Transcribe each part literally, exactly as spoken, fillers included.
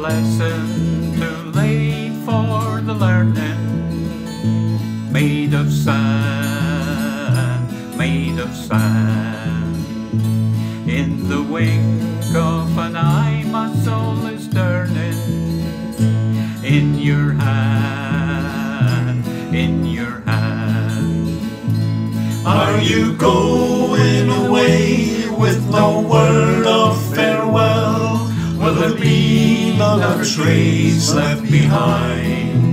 lesson too late for the learning. Made of sand, made of sand. In the wink of an eye my soul is turning. In your hand, in your hand. Are you going away with no word of farewell? Will there be not a trace left behind?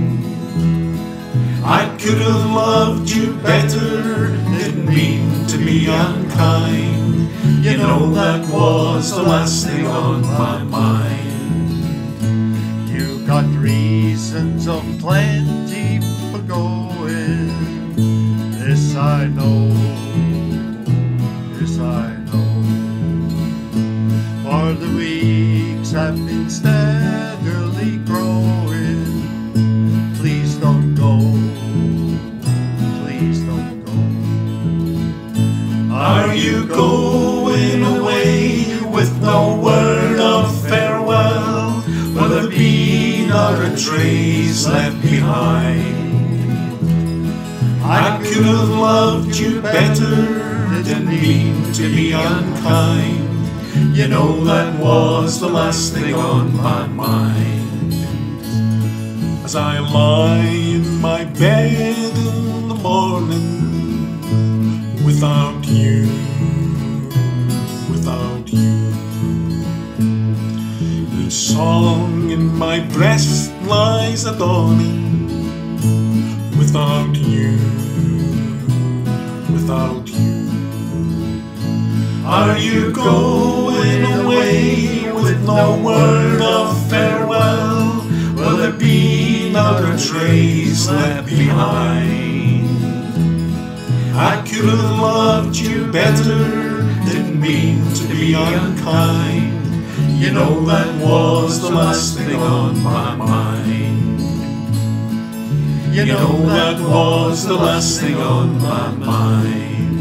I could have loved you better, didn't mean to be unkind. You know that was the last thing on my mind. You got reasons of plenty for going. This I know, this I know. For the weeks have been steadily growing. Please don't go, please don't go. Are you going away with no word of farewell? Will there be not a trace left behind? I could have loved you better, didn't mean to be unkind. You know that was the last thing on my mind. As I lie in my bed in the morning, without you, without you. Each song in my breast lies a dawning. Without you, without you. Are you going away with no word of farewell? Will there be not a trace left behind? I could have loved you better, didn't mean to be unkind. You know that was the last thing on my mind. You know that was the last thing on my mind.